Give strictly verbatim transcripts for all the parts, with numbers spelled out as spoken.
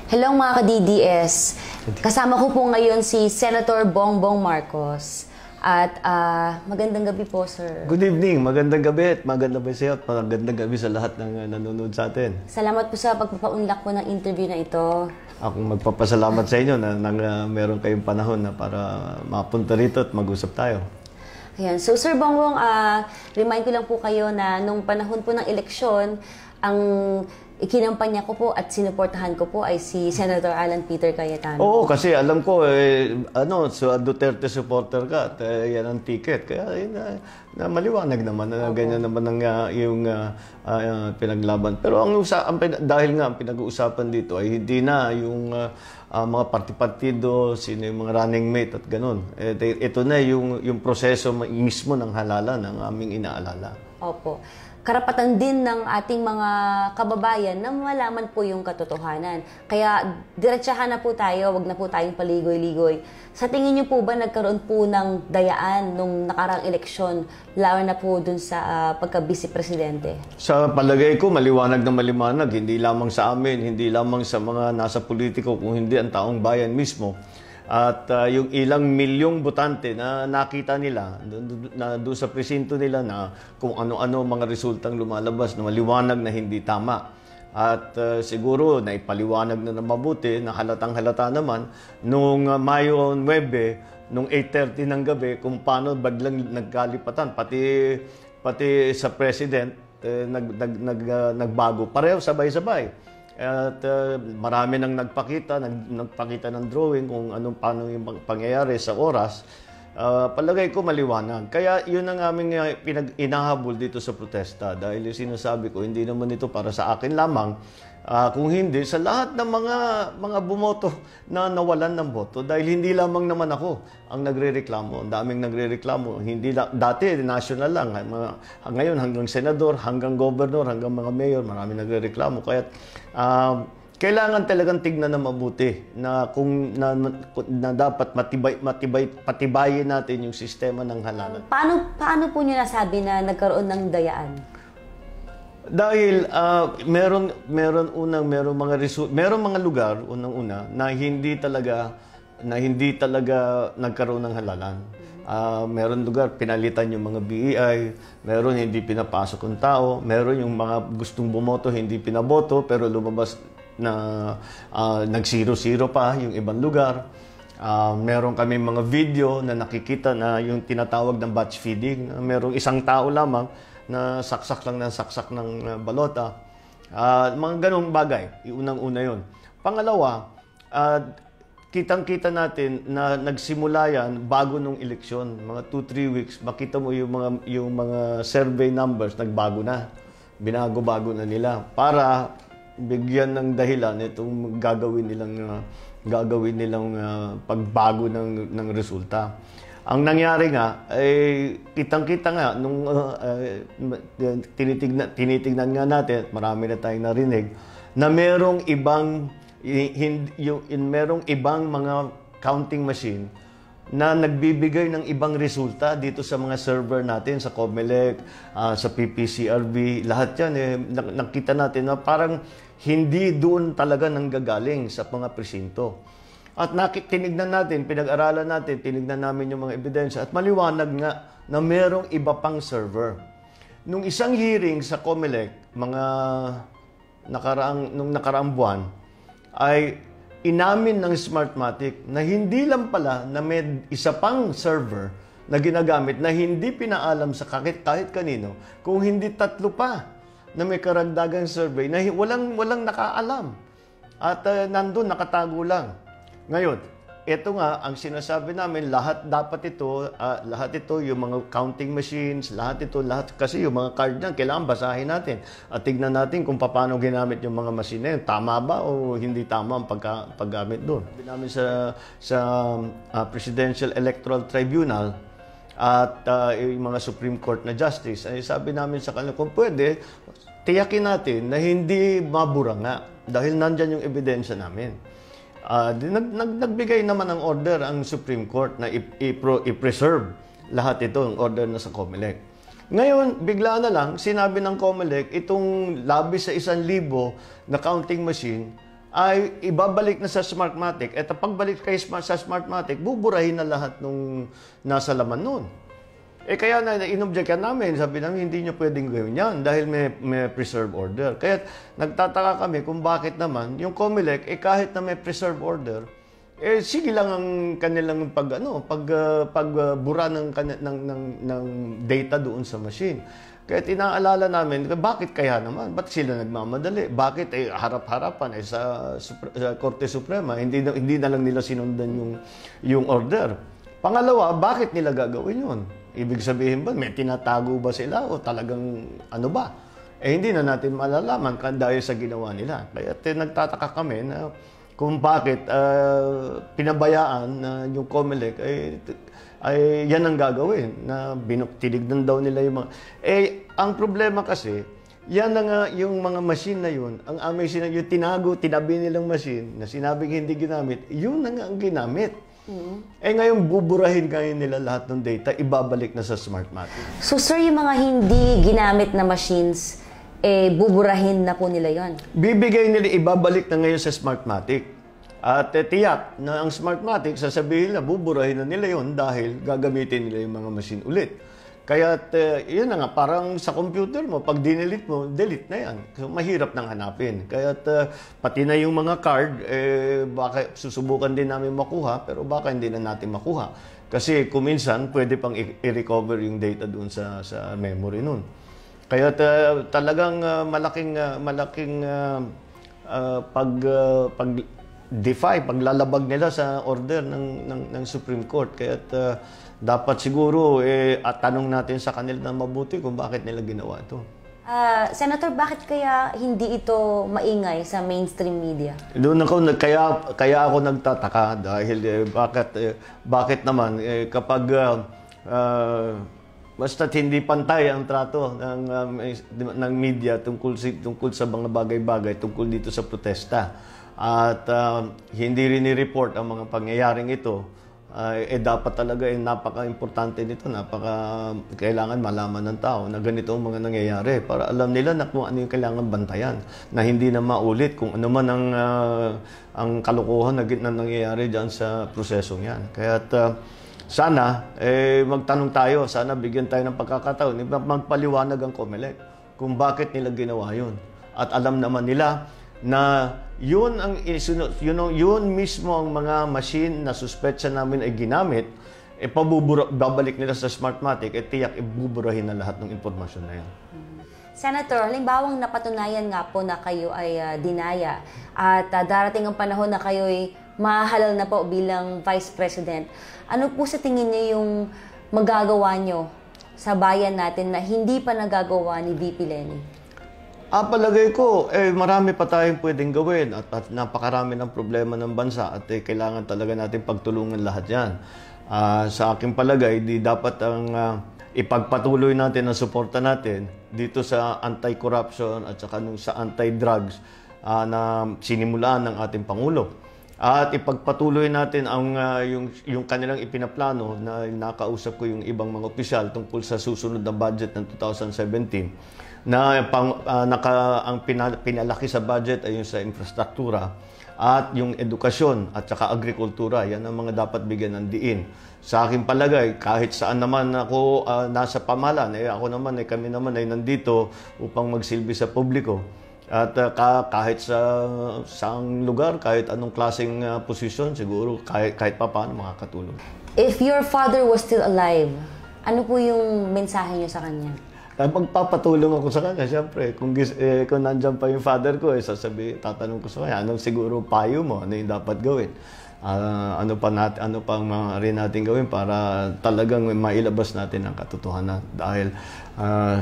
Hello mga ka-D D S. Kasama ko po ngayon si Senator Bongbong Marcos. At uh, magandang gabi po, sir. Good evening. Magandang gabi at magandang gabi sa iyo at magandang gabi sa lahat ng uh, nanonood sa atin. Salamat po sa pagpapaunlak po ng interview na ito. Akong magpapasalamat sa inyo na, na uh, meron kayong panahon na para mapunta rito at mag-usap tayo. Ayan. So, Sir Bongbong, uh, remind ko lang po kayo na nung panahon po ng eleksyon, ang ikinampanya ko po at sinuportahan ko po ay si Senator Alan Peter Cayetano. Oo, kasi alam ko, eh, ano, so Duterte supporter ka at eh, yan ang ticket. Kaya eh, na, na maliwanag naman, na okay. Ganyan naman ang, uh, yung uh, uh, pinaglaban. Pero ang, usa ang dahil nga ang pinag-uusapan dito ay hindi na yung uh, uh, mga parti-partido, sino yung mga running mate at ganun. Eh, ito na yung, yung proseso mismo ng halalan ng aming inaalala. Opo. Karapatan din ng ating mga kababayan na malaman po yung katotohanan. Kaya diretsahan na po tayo, wag na po tayong paligoy-ligoy. Sa tingin niyo po ba nagkaroon po ng dayaan nung nakarang eleksyon, lalo na po dun sa uh, pagka-vice-presidente? Sa palagay ko, maliwanag na maliwanag. Hindi lamang sa amin, hindi lamang sa mga nasa politiko, kung hindi ang taong bayan mismo. At uh, yung ilang milyong botante na nakita nila na doon sa presinto nila na kung ano-ano mga resultang lumalabas na maliwanag na hindi tama. At uh, siguro na ipaliwanag na na mabuti na halatang halata naman nung uh, Mayo nine, nung eight thirty ng gabi kung paano baglang nagkalipatan. Pati, pati sa president eh, nag, nag, nag, uh, nagbago. Pareho sabay-sabay. At uh, marami nang nagpakita, nag, nagpakita ng drawing kung anong paano yung pangyayari sa oras. Uh, palagay ko maliwanag. Kaya yun ang aming uh, pinag-inahabol dito sa protesta. Dahil yung sinasabi ko, hindi naman ito para sa akin lamang. Uh, kung hindi, sa lahat ng mga mga bumoto na nawalan ng boto. Dahil hindi lamang naman ako ang nagre-reklamo. Ang daming nagre-reklamo. Hindi la, dati, national lang. Mga, ngayon, hanggang senador, hanggang governor, hanggang mga mayor, marami nagre-reklamo. Kaya uh, kailangan talagang tignan na mabuti na kung na, na dapat matibay, matibay, patibayin natin yung sistema ng halalan. Paano, paano po niyo nasabi na nagkaroon ng dayaan? Dahil uh, meron meron unang meron mga result, meron mga lugar unang-una na hindi talaga na hindi talaga nagkaroon ng halalan. Uh, meron lugar pinalitan yung mga B E I, meron hindi pinapasok ang tao, meron yung mga gustong bumoto hindi pinaboto pero lumabas na uh, nag-zero-zero pa yung ibang lugar. Uh, meron kami mga video na nakikita na yung tinatawag ng batch feeding. Merong isang tao lamang na saksak lang ng saksak ng uh, balota. Uh, mga ganong bagay. Unang-una yun. Pangalawa, uh, kitang-kita natin na nagsimula yan bago nung eleksyon. Mga two to three weeks, makita mo yung mga, yung mga survey numbers, nagbago na. Binago-bago na nila. Para bigyan ng dahilan itong gagawin nilang, uh, gagawin nilang uh, pagbago ng, ng resulta. Ang nangyari nga, eh, kitang-kita nga, nung uh, uh, tinitignan, tinitignan nga natin, marami na tayong narinig, na merong ibang, in, in, merong ibang mga counting machine na nagbibigay ng ibang resulta dito sa mga server natin, sa Comelec, uh, sa P P C R B, lahat yan, eh, nakita natin na parang hindi doon talaga nanggagaling sa mga presinto. At tinignan natin, pinag-aralan natin, tinignan namin yung mga ebidensya at maliwanag nga na merong iba pang server. Nung isang hearing sa Comelec, mga nakaraang, nung nakaraang buwan, ay inamin ng Smartmatic na hindi lang pala na may isa pang server na ginagamit na hindi pinaalam sa kahit, kahit kanino, kung hindi tatlo pa na may karagdagang survey na walang, walang nakaalam. At uh, nandun, nakatago lang. Ngayon, ito nga, ang sinasabi namin, lahat dapat ito, uh, lahat ito, yung mga counting machines, lahat ito, lahat, kasi yung mga card na, kailangan basahin natin. At tignan natin kung paano ginamit yung mga machine na yun. Tama ba o hindi tama ang pagka, paggamit doon? Sabi namin sa, sa uh, Presidential Electoral Tribunal at uh, yung mga Supreme Court na Justice, ay sabi namin sa kanila, kung pwede, tiyakin natin na hindi mabura nga dahil nandyan yung ebidensya namin. Uh, nag, nag, nagbigay naman ng order ang Supreme Court na i-preserve lahat ito, ang order na sa Comelec. Ngayon, bigla na lang, sinabi ng Comelec, itong labis sa isang libo na counting machine ay ibabalik na sa Smartmatic. At pagbalik kay sa Smartmatic, buburahin na lahat nung nasa laman nun. Eh kaya na inobjectan namin, sabi namin hindi nyo pwedeng gawin yan dahil may, may preserve order. Kaya nagtataka kami kung bakit naman yung COMELEC, eh kahit na may preserve order, eh sige lang ang kanilang pag ano, pag uh, pagbura uh, ng, ng ng ng data doon sa machine. Kaya inaalala namin, bakit kaya naman? Ba't sila nagmamadali? Bakit eh harap-harapan eh sa, sa Korte Suprema hindi na, hindi na lang nila sinundan yung yung order. Pangalawa, bakit nila gagawin 'yon? Ibig sabihin ba, may tinatago ba sila o talagang ano ba? Eh hindi na natin malalaman dahil sa ginawa nila. Kaya eh, nagtataka kami na kung bakit uh, pinabayaan na uh, yung COMELEC ay, ay yan ang gagawin. Na tinignan daw nila yung mga... Eh, ang problema kasi, yan na nga yung mga machine na yun, ang aming sinabi, yung tinago, tinabi nilang machine na sinabing hindi ginamit, yun na nga ang ginamit. Mm-hmm. Eh ngayon, buburahin kayo nila lahat ng data, ibabalik na sa Smartmatic. So sir, yung mga hindi ginamit na machines, eh buburahin na po nila yon. Bibigay nila, ibabalik na ngayon sa Smartmatic. At eh, tiyak na ang Smartmatic, sasabihin na buburahin na nila yon dahil gagamitin nila yung mga machine ulit. Kaya uh, yun na nga, parang sa computer mo, pag dinelete mo, delete na yan. So, mahirap nang hanapin. Kaya uh, pati na yung mga card, eh, baka susubukan din namin makuha, pero baka hindi na natin makuha. Kasi kuminsan, pwede pang i-recover yung data doon sa, sa memory nun. Kaya uh, talagang uh, malaking, uh, malaking uh, uh, pag, uh, pag defy, paglalabag nila sa order ng, ng, ng Supreme Court. Kaya uh, dapat siguro eh, at tanong natin sa kanila na mabuti kung bakit nila ginawa ito. Uh, Senator, bakit kaya hindi ito maingay sa mainstream media? Doon ako, kaya, kaya ako nagtataka dahil eh, bakit, eh, bakit naman eh, kapag uh, uh, basta't hindi pantay ang trato ng, um, ng media tungkol, si, tungkol sa mga bagay-bagay, tungkol dito sa protesta. At uh, hindi rin i-report ang mga pangyayaring ito, uh, eh dapat talaga eh, napaka-importante nito, napaka kailangan malaman ng tao na ganito ang mga nangyayari para alam nila na kung ano yung kailangan bantayan, na hindi na maulit kung ano man ang, uh, ang kalokohan na, na nangyayari dyan sa prosesong yan. Kaya uh, sana eh, magtanong tayo, sana bigyan tayo ng pagkakataon, magpaliwanag ang COMELEC kung bakit nila ginawa yun. At alam naman nila na yun ang isunod, yun, yun mismo ang mga machine na suspetsa namin ay ginamit, e eh, pabubura, babalik nila sa Smartmatic, eh tiyak ibuburahin na lahat ng impormasyon na yan. Senator, halimbawang napatunayan nga po na kayo ay uh, dinaya at uh, darating ang panahon na kayo ay mahalal na po bilang Vice President, ano po sa tingin niyo yung magagawa nyo sa bayan natin na hindi pa nagagawa ni V P Leni? Ah, palagay ko, eh, marami pa tayong pwedeng gawin at, at napakarami ng problema ng bansa at eh, kailangan talaga natin pagtulungan lahat yan. Ah, sa aking palagay, di dapat ang uh, ipagpatuloy natin ang suporta natin dito sa anti-corruption at saka nung sa anti-drugs uh, na sinimulaan ng ating Pangulo. At ipagpatuloy natin ang uh, yung, yung kanilang ipinaplano na nakausap ko yung ibang mga opisyal tungkol sa susunod na budget ng two thousand seventeen. Na pang, uh, naka, ang pinal, pinalaki sa budget ay yung sa infrastruktura at yung edukasyon at saka agrikultura. Yan ang mga dapat bigyan ng diin. Sa aking palagay, kahit saan naman ako uh, nasa pamahalaan, eh, ako naman, eh, kami naman ay nandito upang magsilbi sa publiko. At uh, kahit sa saang lugar, kahit anong klaseng uh, posisyon, siguro kahit, kahit pa paano makakatulong. If your father was still alive, ano po yung mensahe niyo sa kanya? Magpapatulong ako sa kanya, siyempre. Kung, eh, kung nandyan pa yung father ko, eh, sasabi, tatanong ko sa kanya, anong siguro payo mo? Ano yung dapat gawin? Uh, ano pa natin, ano pang mga rin natin gawin para talagang mailabas natin ang katotohanan? Dahil uh,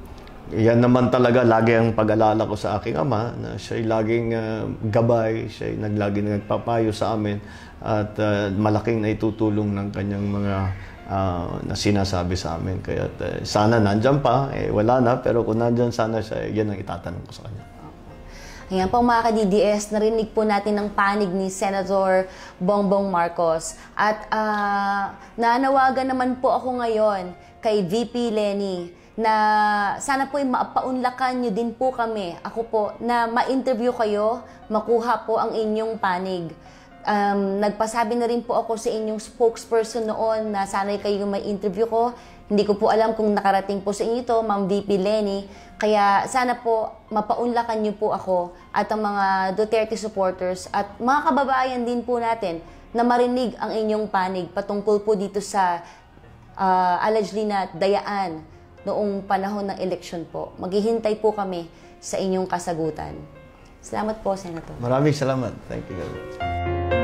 yan naman talaga lagi ang pag-alala ko sa aking ama, na siya'y laging uh, gabay, siya'y naglaging nagpapayo sa amin at uh, malaking naitutulong ng kanyang mga Uh, na sinasabi sa amin. Kaya uh, sana nandyan pa, eh, wala na, pero kung nandyan sana siya, yan ang itatanong ko sa kanya. Ayan po mga ka-D D S, narinig po natin ang panig ni Senator Bongbong Marcos. At uh, nanawagan naman po ako ngayon kay V P Leni na sana po ay mapaunlakan nyo din po kami, ako po, na ma-interview kayo, makuha po ang inyong panig. Um, nagpasabi na rin po ako sa inyong spokesperson noon na sana kayo may interview ko. Hindi ko po alam kung nakarating po sa inyo ito, Ma'am V P Lenny. Kaya sana po mapaunlakan niyo po ako at ang mga Duterte supporters at mga kababayan din po natin na marinig ang inyong panig patungkol po dito sa uh, allegedly na dayaan noong panahon ng eleksyon po. Maghihintay po kami sa inyong kasagutan. Salamat po, Senator. Maraming salamat. Thank you very much.